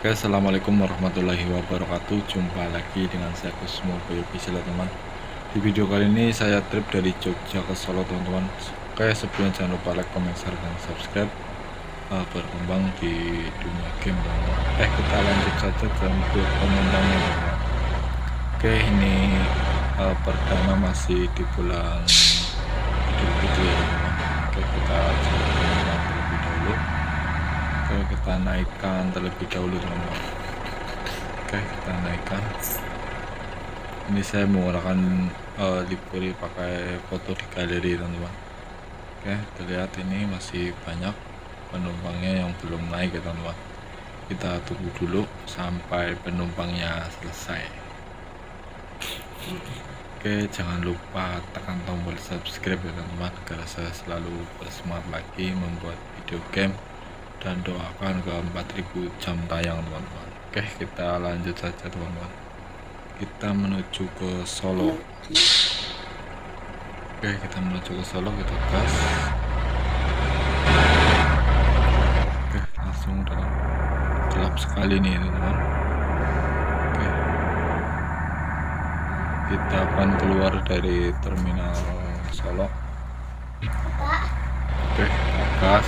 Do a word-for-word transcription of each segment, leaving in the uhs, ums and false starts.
Oke, assalamualaikum warahmatullahi wabarakatuh. Jumpa lagi dengan saya Kusmo Official, teman. Di video kali ini saya trip dari Jogja ke Solo, teman-teman. Oke, sebelumnya jangan lupa like, comment, share, dan subscribe, uh, berkembang di dunia game, teman-teman. Eh, kita lanjut saja ke untuk penumpangnya, teman-teman. Oke, ini uh, perdana masih di bulan Idul Fitri, ya, teman-teman. Oke, kita cari penumpang terlebih dahulu. Oke, kita naikkan terlebih dahulu, teman-teman. Oke, kita naikkan. Ini saya menggunakan uh, livery pakai foto di galeri, teman-teman. Oke, terlihat ini masih banyak penumpangnya yang belum naik, ya, teman-teman. Kita tunggu dulu sampai penumpangnya selesai. Oke, jangan lupa tekan tombol subscribe, ya, teman-teman, agar saya selalu bersemangat lagi membuat video game dan doakan ke empat ribu jam tayang, teman-teman. Oke, kita lanjut saja, teman-teman. Kita menuju ke Solo. Oke, kita menuju ke Solo, kita gas. Oke, langsung dalam gelap sekali nih, teman-teman. Oke, kita akan keluar dari terminal Solo. Oke, kita gas.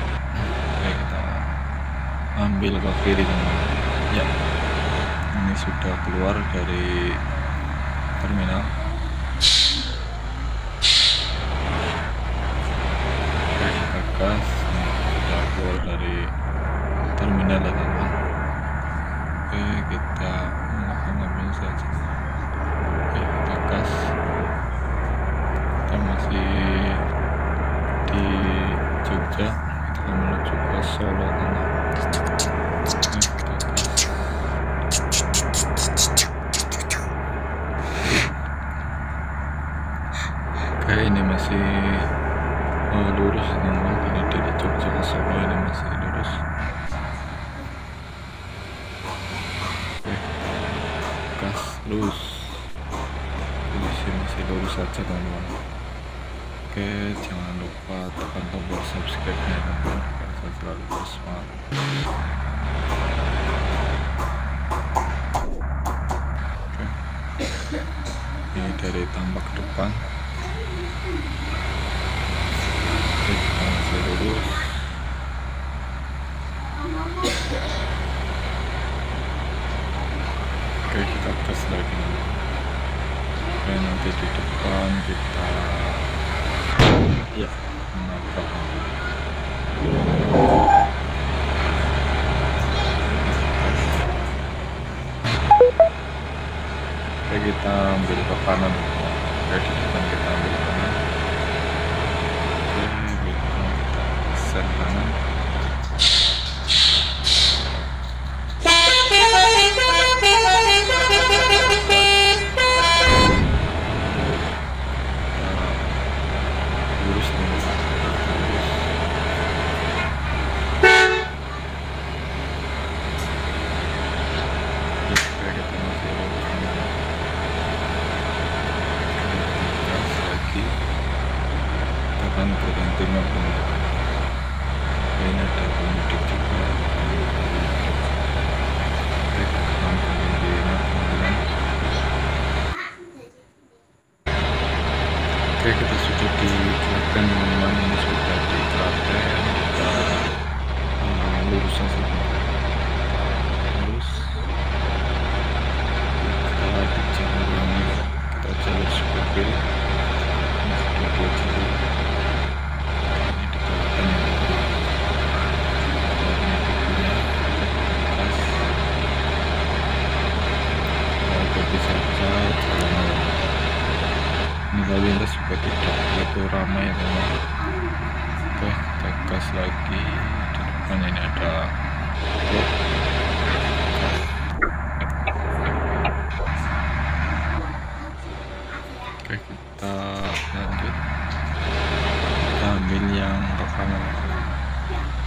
Ambil ke kiri, teman-teman. Ya, ini sudah keluar dari terminal. Oke, kita gas. Ini sudah keluar dari terminal, ya, teman-teman. Oke, kita mengambil saja. Oke, kita gas. Kita masih di Jogja, kita menuju ke Solo, teman-teman. Oke, ini masih oh, lurus, teman-teman. Ini dari Jogja ke Solo ini masih lurus. Oke, gas lurus. Di sini masih lurus saja, teman-teman. Oke, jangan lupa tekan tombol subscribe-nya, teman-teman, agar saya selalu bersemangat. Oke, ini dari tampak depan. Oke, kita masih lurus. Oke, kita gas lagi. Oke, nanti di depan kita ya menabrak. Oke, kita ambil ke kanan. Oke, di depan kita ambil kanan. Oke, kita sen kanan. Lurus, teman-teman. Oke, kita masih lurus, teman-teman. Gas lagi. Kita akan berganti map, teman-teman. Ini ada pemudik juga. Oke, kita berganti map, teman-teman. Oke, kita sudah di Klaten, teman-teman. Ini sudah di Klaten. Kita uh, lurus saja, lurus. Kita di jalur ini, kita jalur sebelah kiri. Ini sudah dua jalur. Ini di Klaten, teman-teman. Ini di Punya. Gas. Kita ikuti saja jalan. Ini lalu lintas juga tidak begitu ramai, teman-teman. Oke, kita gas lagi. Di depan ini ada truk. Oke, kita lanjut. Kita ambil yang ke kanan.